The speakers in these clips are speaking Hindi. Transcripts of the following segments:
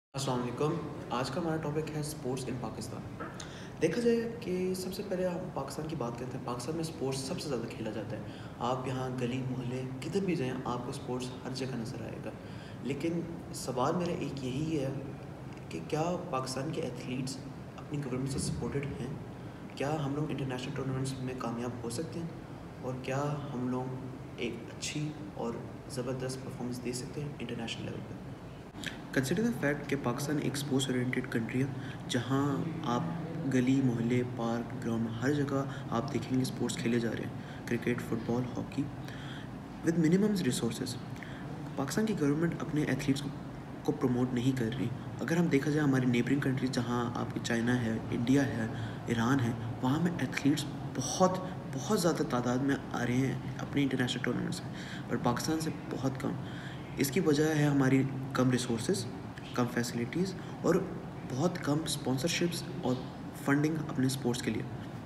अस्सलाम वालेकुम। आज का हमारा टॉपिक है स्पोर्ट्स इन पाकिस्तान। देखा जाए कि सबसे पहले हम पाकिस्तान की बात करते हैं। पाकिस्तान में स्पोर्ट्स सबसे ज़्यादा खेला जाता है। आप यहाँ गली मोहल्ले किधर भी जाएं आपको स्पोर्ट्स हर जगह नज़र आएगा। लेकिन सवाल मेरा एक यही है कि क्या पाकिस्तान के एथलीट्स अपनी गवर्नमेंट से सपोर्टेड हैं? क्या हम लोग इंटरनेशनल टूर्नामेंट्स में कामयाब हो सकते हैं? और क्या हम लोग एक अच्छी और ज़बरदस्त परफॉर्मेंस दे सकते हैं इंटरनेशनल लेवल पर? कंसिडर द फैक्ट कि पाकिस्तान एक स्पोर्ट्स ओरिएंटेड कंट्री है, जहाँ आप गली मोहल्ले पार्क ग्राउंड हर जगह आप देखेंगे स्पोर्ट्स खेले जा रहे हैं। Cricket, football, hockey with minimum resources. Pakistan की गवर्नमेंट अपने एथलीट्स को प्रमोट नहीं कर रही। अगर हम देखा जाए हमारी नेबरिंग कंट्रीज जहाँ आपकी चाइना है, इंडिया है, ईरान है, वहाँ में एथलीट्स बहुत बहुत ज़्यादा तादाद में आ रहे हैं अपने इंटरनेशनल टूर्नामेंट्स में, पर पाकिस्तान से बहुत कम। इसकी वजह है हमारी कम रिसोर्सेज, कम फैसिलिटीज़ और बहुत कम स्पॉन्सरशिप्स और फंडिंग अपने स्पोर्ट्स के लिए।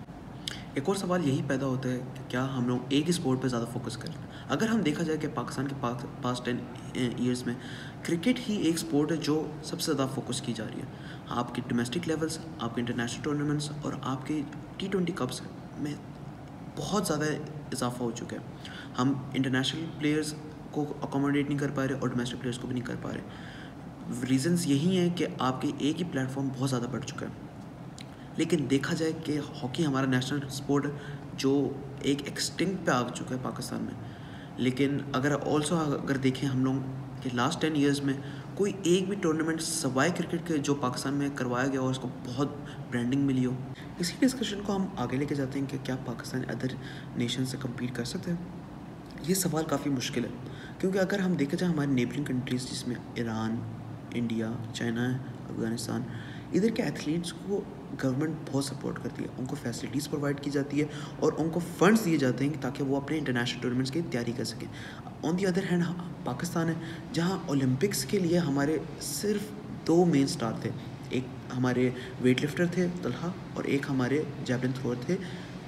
एक और सवाल यही पैदा होता है कि क्या हम लोग एक ही स्पोर्ट पर ज़्यादा फोकस करें। अगर हम देखा जाए कि पाकिस्तान के पास्ट 10 ईयर्स में क्रिकेट ही एक स्पोर्ट है जो सबसे ज़्यादा फोकस की जा रही है। आपके डोमेस्टिक लेवल्स, आपके इंटरनेशनल टूर्नामेंट्स और आपके T20 कप्स में बहुत ज़्यादा इजाफा हो चुका है। हम इंटरनेशनल प्लेयर्स को अकोमोडेट नहीं कर पा रहे और डोमेस्टिक प्लेयर्स को भी नहीं कर पा रहे। रीज़न्स यही हैं कि आपके एक ही प्लेटफॉर्म बहुत ज़्यादा बढ़ चुका है। लेकिन देखा जाए कि हॉकी हमारा नेशनल स्पोर्ट है जो एक एक्सटिंक्ट पे आ चुका है पाकिस्तान में। लेकिन अगर देखें हम लोग कि लास्ट 10 ईयर्स में कोई एक भी टूर्नामेंट सवाए क्रिकेट के जो पाकिस्तान में करवाया गया और उसको बहुत ब्रांडिंग मिली हो। इसी डिस्कशन को हम आगे लेके जाते हैं कि क्या पाकिस्तान अदर नेशन से कम्पीट कर सकते हैं। ये सवाल काफ़ी मुश्किल है, क्योंकि अगर हम देखा जाए हमारी नेबरिंग कंट्रीज़ जिसमें ईरान, इंडिया, चाइना, अफ़गानिस्तान, इधर के एथलीट्स को गवर्नमेंट बहुत सपोर्ट करती है। उनको फैसिलिटीज़ प्रोवाइड की जाती है और उनको फंड्स दिए जाते हैं ताकि वो अपने इंटरनेशनल टूर्नामेंट्स की तैयारी कर सकें। On the other hand Pakistan है जहाँ ओलंपिक्स के लिए हमारे सिर्फ 2 मेन स्टार थे। एक हमारे वेट लिफ्टर थे तलहा और एक हमारे जैवलिन थ्रोअर थे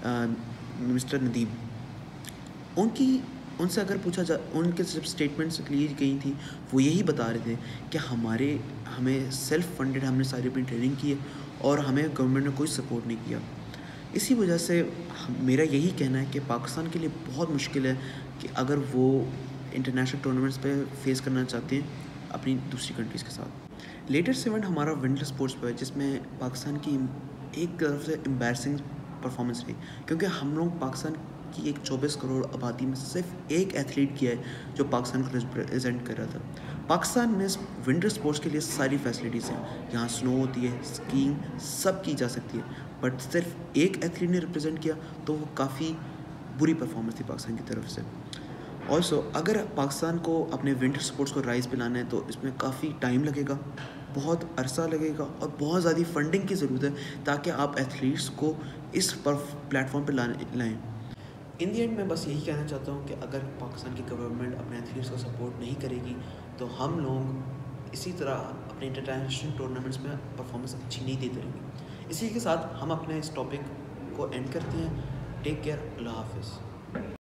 मिस्टर नदीम। उनसे अगर पूछा जा, उनके जब स्टेटमेंट्स ली गई थी वो यही बता रहे थे कि हमें सेल्फ फंडेड हमने सारी अपनी ट्रेनिंग की है और हमें गवर्नमेंट ने कोई सपोर्ट नहीं किया। इसी वजह से मेरा यही कहना है कि पाकिस्तान के लिए बहुत मुश्किल है कि अगर वो इंटरनेशनल टूर्नामेंट्स पे फेस करना चाहते हैं अपनी दूसरी कंट्रीज़ के साथ। लेटेस्ट इवेंट हमारा विंटर स्पोर्ट्स पर है, जिसमें पाकिस्तान की एक तरफ से एम्बैरसिंग परफॉर्मेंस रही, क्योंकि हम लोग पाकिस्तान की एक 24 करोड़ आबादी में सिर्फ एक एथलीट किया है जो पाकिस्तान को रिप्रेजेंट कर रहा था। पाकिस्तान में विंटर स्पोर्ट्स के लिए सारी फैसिलिटीज़ हैं, यहाँ स्नो होती है, स्कीइंग सब की जा सकती है, बट सिर्फ एक एथलीट ने रिप्रेजेंट किया तो वो काफ़ी बुरी परफॉर्मेंस थी पाकिस्तान की तरफ से। ऑल्सो अगर पाकिस्तान को अपने विंटर स्पोर्ट्स को राइज पे लाना है तो इसमें काफ़ी टाइम लगेगा, बहुत अरसा लगेगा और बहुत ज़्यादा फंडिंग की ज़रूरत है ताकि आप एथलीट्स को इस प्लेटफॉर्म पे लाएँ। इन दी एंड मैं बस यही कहना चाहता हूँ कि अगर पाकिस्तान की गवर्नमेंट अपने एथलीट्स को सपोर्ट नहीं करेगी तो हम लोग इसी तरह अपने इंटरनेशनल टूर्नामेंट्स में परफॉर्मेंस अच्छी नहीं देते रहेंगे। इसी के साथ हम अपने इस टॉपिक को एंड करते हैं। टेक केयर, अल्लाह हाफिज़।